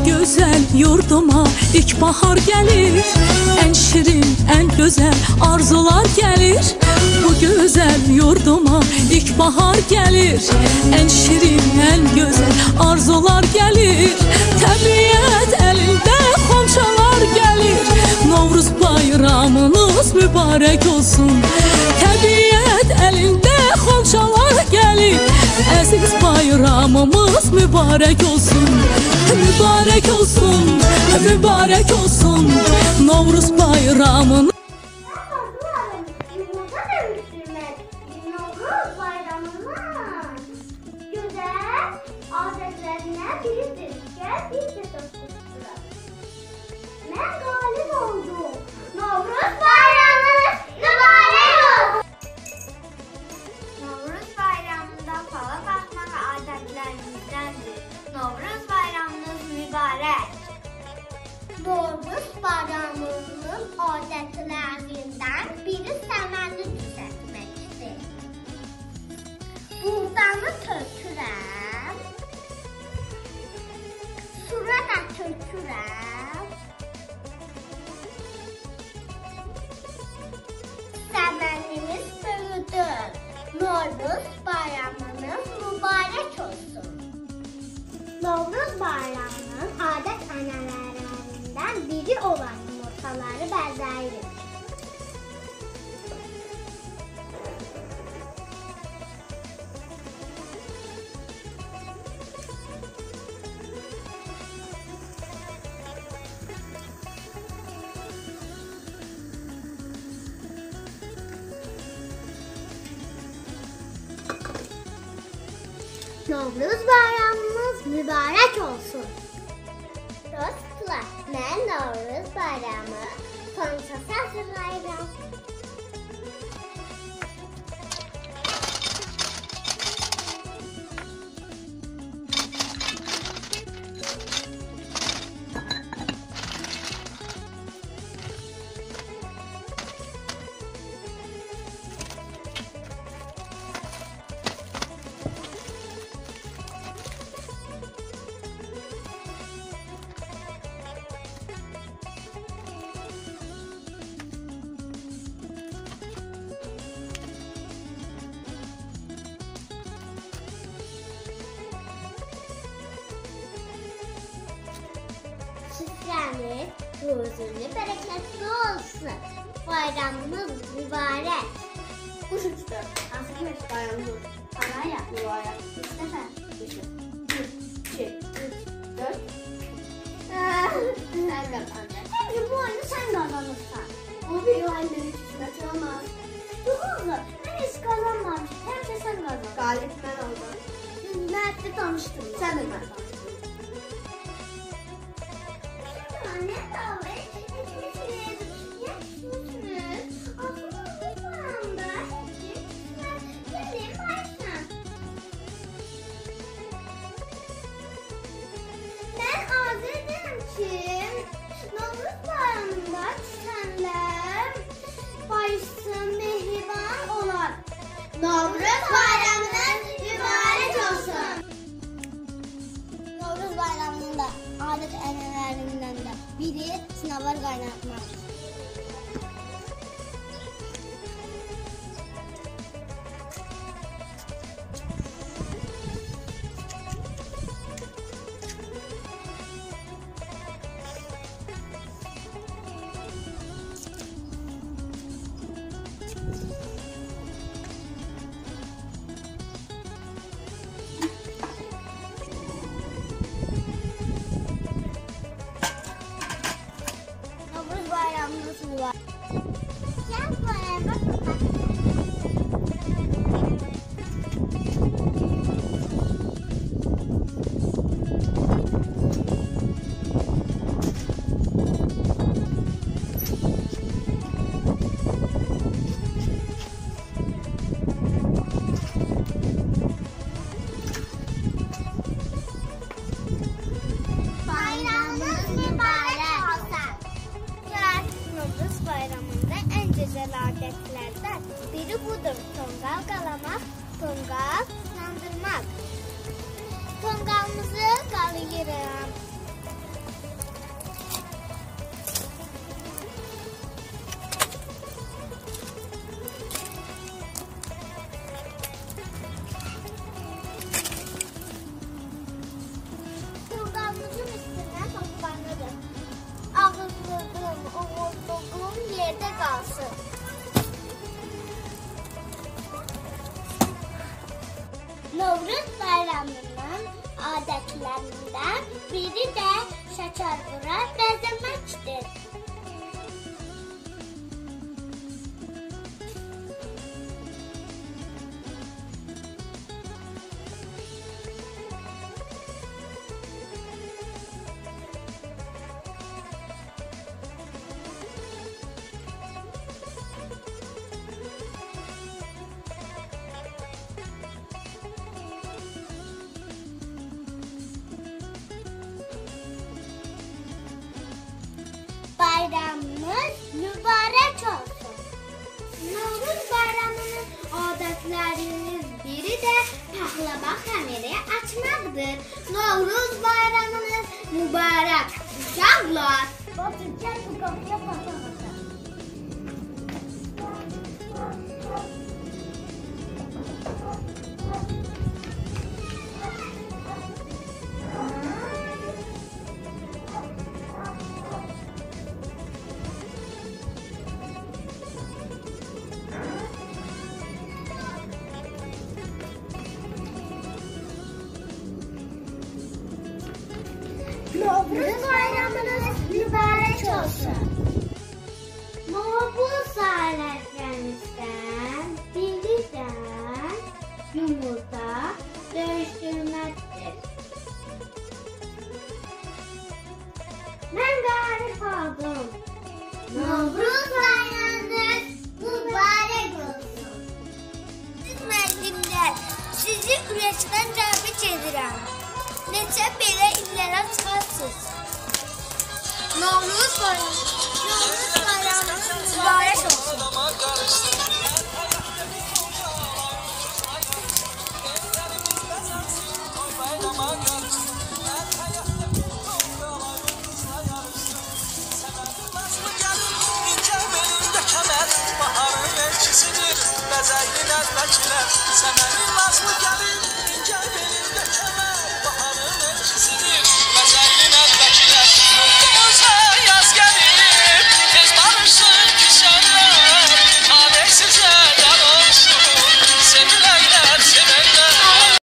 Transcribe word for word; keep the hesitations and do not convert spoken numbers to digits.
güzel yurduma ilkbahar gelir. En şirin, en güzel arzular gelir. Bu güzel yurduma ilkbahar gelir. En şirin, en güzel arzular gelir. Təbiət elinde xonçalar gelir. Novruz bayramınız mübarek olsun. Təbiət elinde xonçalar gelir. Əziz bayramımız mübarek olsun. Mübarek olsun, mübarek olsun Novruz bayramını. Novruz bayramının güzel adetlerine biridir. Gel biz de tutuşturalım. Ben galip oldum. Novruz bayramınız mübarek olsun. Novruz bayramında fala bakmak adetlerimizdendir. Novruz bayramınız mübarek. Novruz bayramının adetlerinden biri səməni düzəltməkdir. Buğdanı tökürəm, sura da tökürəm, səmənimiz böyüdür. Novruz bayramınız mübarek olsun. Novruz bayramının adət-ənənələrindən biri olan yumurtaları bəzəyirik. Novruz bayramımız mübarek olsun. Dostlar, ben Novruz bayramı konuşası hazırlayacağım. Şifremiz huzurlu, bereketli olsun. Bayramımız mübarek. Kuş uçtu. Aslında bayramımız paraya mübarek. Üç sefer. Kuşu. Bir, iki, üç, dört. Sen kazanacaksın. Hepsi bu oyunu sen kazanırsan. O bir oyunda üç metre olmaz. Çok olur. Ben hiç kazanmamışım. Hem de sen kazandın. Galip ben oldum. Mert'le tanıştım. Sen de ben tanıştın. Anne de ben arzu ederim ki Novruz bayramında senler barışsın, mehriban olar. Novruz bayramınız mübarek olsun. Novruz bayramında adet ənənələrindən də biri sınavlar qaynatmaq. alətlərindən biri də şəkərbura bəzəməkdir. Bayramımız mübarək olsun. Novruz bayramının adətlərinin biri də paxlava xəmiri açmaqdır. Novruz bayramınız mübarək uşaqlar. Batır, gəl bu qapıya baxaq. Novruz bayramınız mübarək olsun. Novruz alətlərimizdən biri də yumurta döyüşdürməkdir. Mən qalib oldum. Novruz bayramınız mübarək olsun. Siz müəllimlər, sizi ürəkdən təbrik edirəm. Neçə belə illərə çıxarsınız. Novruz bayramı, Novruz bayramınız mübarək olsun. Baharın elçisidir, bəzəkli nəzməkilər, səmənin nazlı gəlir.